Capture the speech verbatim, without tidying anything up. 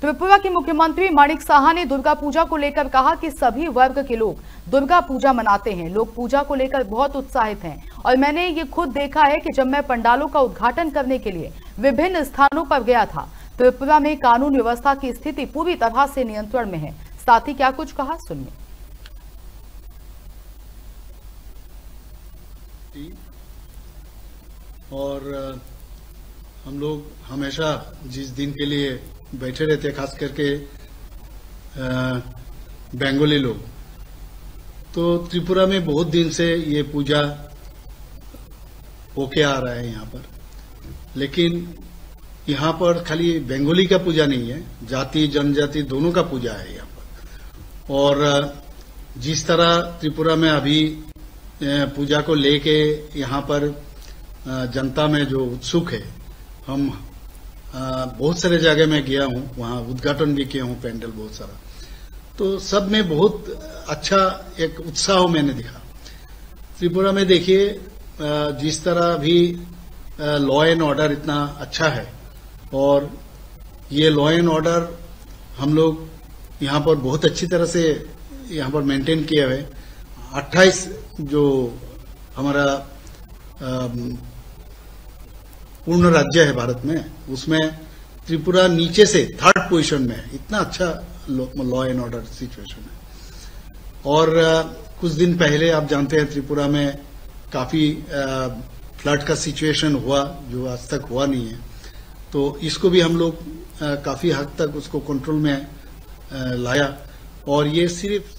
त्रिपुरा के मुख्यमंत्री माणिक साहा ने दुर्गा पूजा को लेकर कहा कि सभी वर्ग के लोग दुर्गा पूजा मनाते हैं। लोग पूजा को लेकर बहुत उत्साहित हैं और मैंने ये खुद देखा है कि जब मैं पंडालों का उद्घाटन करने के लिए विभिन्न स्थानों पर गया था। त्रिपुरा में कानून व्यवस्था की स्थिति पूरी तरह से नियंत्रण में है। साथ ही क्या कुछ कहा, सुनिए। और हम लोग हमेशा जिस दिन के लिए बैठे रहते हैं, खास करके बंगाली लोग, तो त्रिपुरा में बहुत दिन से ये पूजा होके आ रहा है यहाँ पर। लेकिन यहाँ पर खाली बंगाली का पूजा नहीं है, जाति जनजाति दोनों का पूजा है यहाँ पर। और जिस तरह त्रिपुरा में अभी पूजा को लेके यहाँ पर जनता में जो उत्सुक है, हम बहुत सारे जगह में गया हूँ, वहाँ उद्घाटन भी किया हूँ पेंडल बहुत सारा, तो सब में बहुत अच्छा एक उत्साह मैंने दिखा। त्रिपुरा में देखिए जिस तरह भी लॉ एंड ऑर्डर इतना अच्छा है, और ये लॉ एंड ऑर्डर हम लोग यहाँ पर बहुत अच्छी तरह से यहाँ पर मेंटेन किया है। अट्ठाईस जो हमारा पूर्ण राज्य है भारत में, उसमें त्रिपुरा नीचे से थर्ड पोजीशन में है। इतना अच्छा लॉ एंड ऑर्डर सिचुएशन है। और कुछ दिन पहले आप जानते हैं त्रिपुरा में काफी फ्लड का सिचुएशन हुआ, जो आज तक हुआ नहीं है। तो इसको भी हम लोग काफी हद तक उसको कंट्रोल में लाया। और ये सिर्फ